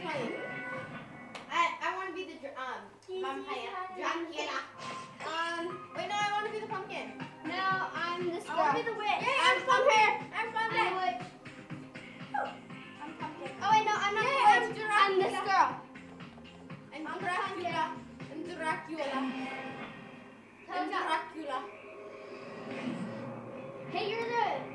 playing? I want to be the vampire. Dracula. Wait, no, I want to be the pumpkin. No, I'm this girl. I want to be the witch. Yeah, I'm pumpkin. I'm pumpkin. I'm witch. I'm pumpkin. Oh wait, no, I'm not Yeah, the witch. I'm I'm this girl. I'm Dracula. I'm Dracula. I'm Dracula. Hey, you're the...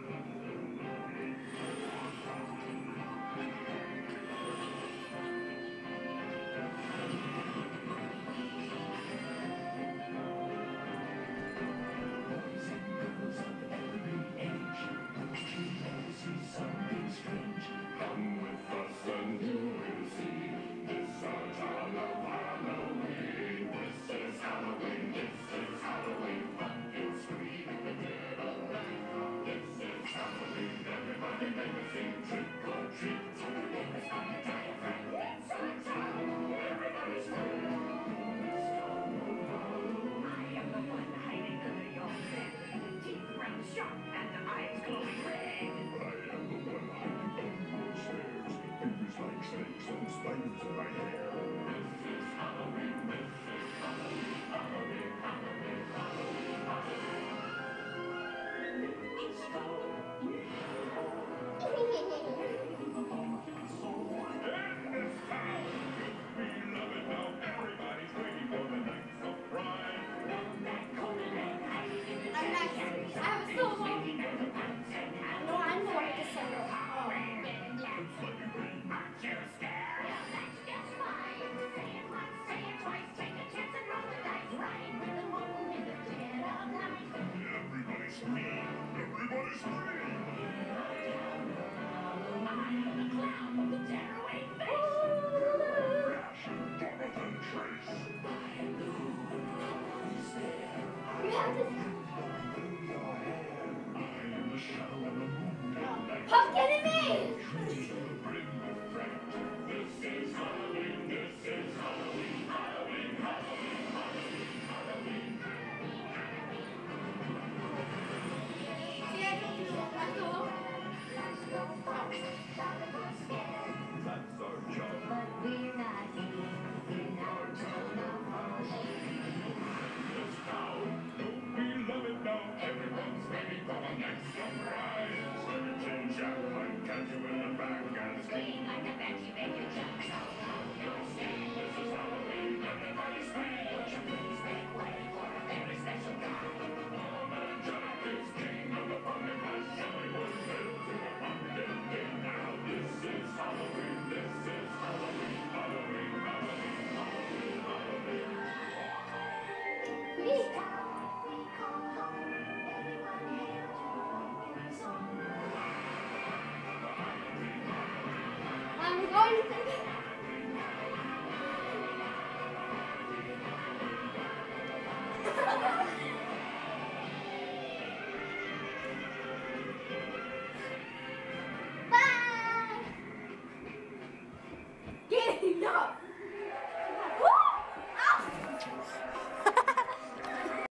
Pumpkin and me! I'm going to... Bye! Get enough!